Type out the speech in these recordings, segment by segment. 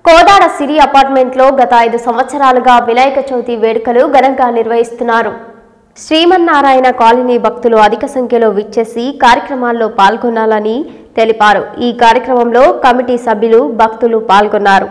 కోదాడ సిరి అపార్ట్మెంట్లో గత 5 సంవత్సరాలుగా వినాయక చవితి వేడుకలు ఘనంగా నిర్వహిస్తున్నారు. శ్రీమన్నారాయణ కాలనీ భక్తులు అధిక సంఖ్యలో విచ్చేసి కార్యక్రమాల్లో పాల్గొనాలని తెలిపారు. ఈ కార్యక్రమంలో కమిటీ సభ్యులు, భక్తులు పాల్గొన్నారు.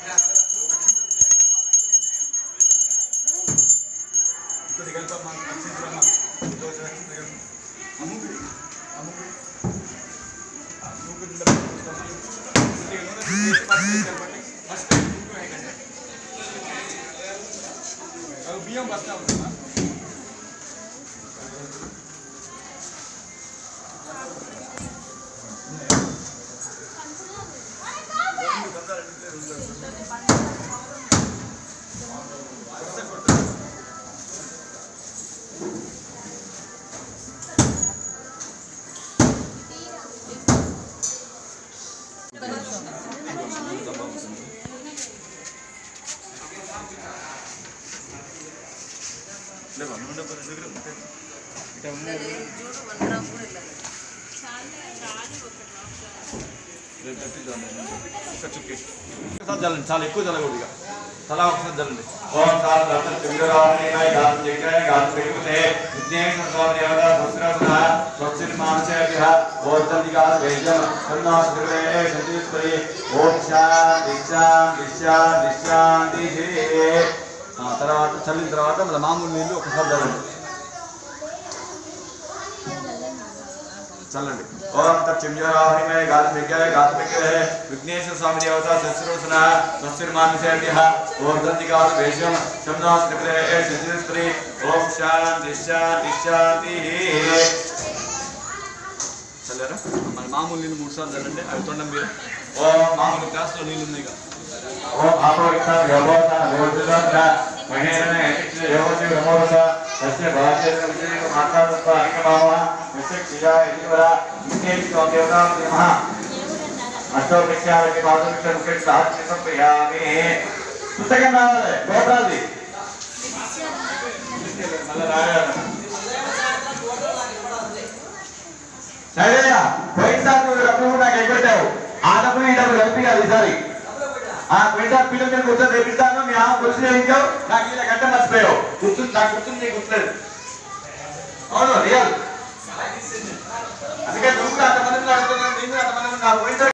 చాలా ఎక్కువ జరగకూడదు. తలా ఒకసారి జరండి. తర్వాత చల్లిన తర్వాత మళ్ళీ మామూలు నీళ్ళు ఒకసారి జరండి. చల్లండి. ఓం తత్సంజరాహిమే గాత్మికాయ గాత్మికాయ విఘ్నేశ్వర స్వామి దేవత శస్త్రోసన స్వస్తిర్మానుషేభ్యః ఓం దంతికాసు వేషం శబ్దాస్త్రిప్రే శస్త్రి ఓం శాంతి శాంతి శాంతి. చల్లారా? మన మామూలు నీళ్ళు 3 సార్లు చల్లండి. అవి తొండం మీరు. ఓం మామూలు గ్లాసులో నీళ్ళు ఉన్నాయి కదా. ఓం ఆపవిత్త వ్యవోత వ్యవోత మహేన యతిక్ష యోగసి బ్రహ్మవస తస్య భాషేన విజయ మాతాత్వ అనికమావ విశక్తియా ఇవర విఘ్నేశ్వర దేవతా నమః. అష్టోపచారకి పాదవిక్ష సాధ్య సంప్రయామి. పుస్తకం రావాలి. గోపాల్ది మళ్ళీ రాయాలి. సరేనా? పోయినసారి నువ్వు డబ్బులు నాకు ఎగ్గొట్టావు. ఆ డబ్బులు ఈ డబ్బులు కలిపియాలి ఈసారి. పోయినసారి పిల్లల మీద కూర్చొని తెప్పిస్తాను. మీ ఆమె పురుషులు వేయించావు. నాకు ఇలా గంట మర్చిపోయావు. గుర్తుంది, నాకు గుర్తుంది, నీకు గుర్తులేదు. అవును రియల్. అందుకే నువ్వు అంతమంది అడుగుతున్నాను, నేను అంతమంది పోయినసారి